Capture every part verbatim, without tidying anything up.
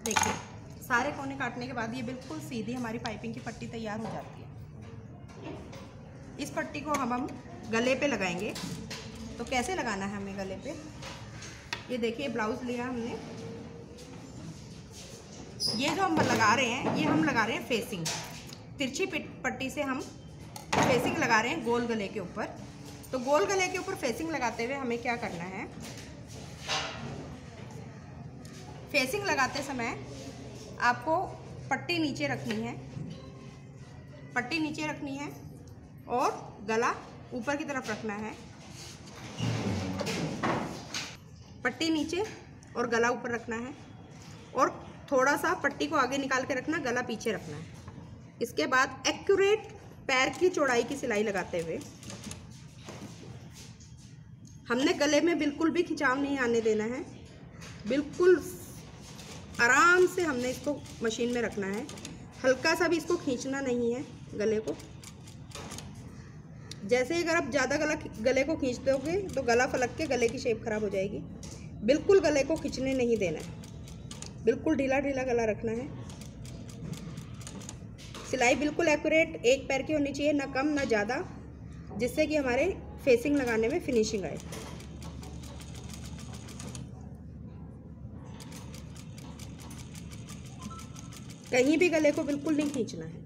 देखिए सारे कोने काटने के बाद ये बिल्कुल सीधी हमारी पाइपिंग की पट्टी तैयार हो जाती है। इस पट्टी को हम हम गले पे लगाएंगे। तो कैसे लगाना है हमें गले पे, ये देखिए ब्लाउज़ लिया हमने, ये जो हम लगा रहे हैं ये हम लगा रहे हैं फेसिंग, तिरछी पट्टी से हम फेसिंग लगा रहे हैं गोल गले के ऊपर। तो गोल गले के ऊपर फेसिंग लगाते हुए हमें क्या करना है, फेसिंग लगाते समय आपको पट्टी नीचे रखनी है, पट्टी नीचे रखनी है और गला ऊपर की तरफ रखना है। पट्टी नीचे और गला ऊपर रखना है और थोड़ा सा पट्टी को आगे निकाल के रखना, गला पीछे रखना है। इसके बाद एक्यूरेट पैर की चौड़ाई की सिलाई लगाते हुए हमने गले में बिल्कुल भी खिंचाव नहीं आने देना है, बिल्कुल आराम से हमने इसको मशीन में रखना है। हल्का सा भी इसको खींचना नहीं है गले को। जैसे ही अगर आप ज़्यादा गला गले को खींच दोगे तो गला फलक के गले की शेप खराब हो जाएगी। बिल्कुल गले को खींचने नहीं देना है, बिल्कुल ढीला ढीला गला रखना है। सिलाई बिल्कुल एक्यूरेट एक पैर की होनी चाहिए, ना कम ना ज़्यादा, जिससे कि हमारे फेसिंग लगाने में फिनिशिंग आए। कहीं भी गले को बिल्कुल नहीं खींचना है।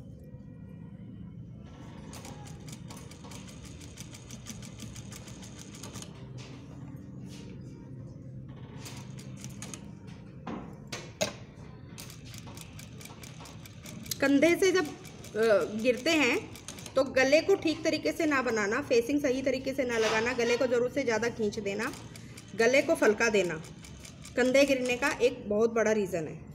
कंधे से जब गिरते हैं तो गले को ठीक तरीके से ना बनाना, फेसिंग सही तरीके से ना लगाना, गले को ज़रूरत से ज़्यादा खींच देना, गले को फलका देना कंधे गिरने का एक बहुत बड़ा रीज़न है।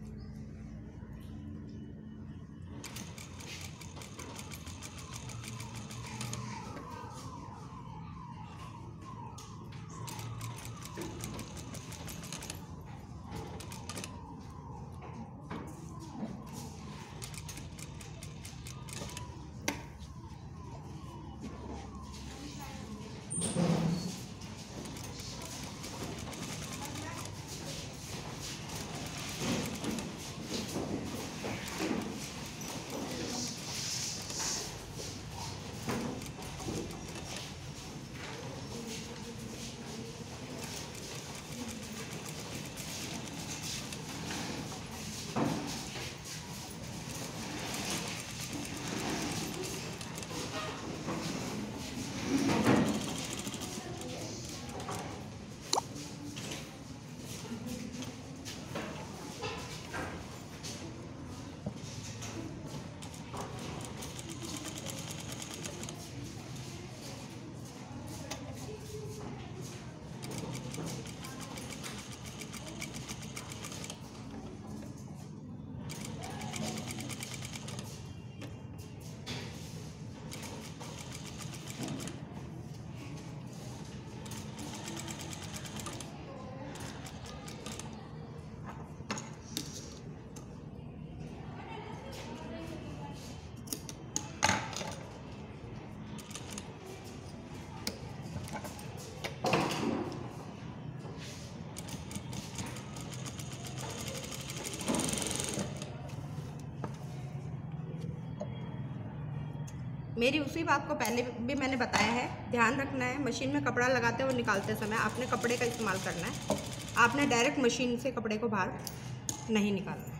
मेरी उसी बात को पहले भी मैंने बताया है, ध्यान रखना है मशीन में कपड़ा लगाते और निकालते समय आपने कपड़े का इस्तेमाल करना है। आपने डायरेक्ट मशीन से कपड़े को बाहर नहीं निकालना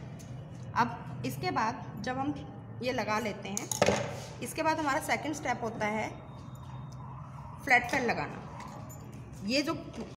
है। अब इसके बाद जब हम ये लगा लेते हैं, इसके बाद हमारा सेकंड स्टेप होता है फ्लैट पैड लगाना। ये जो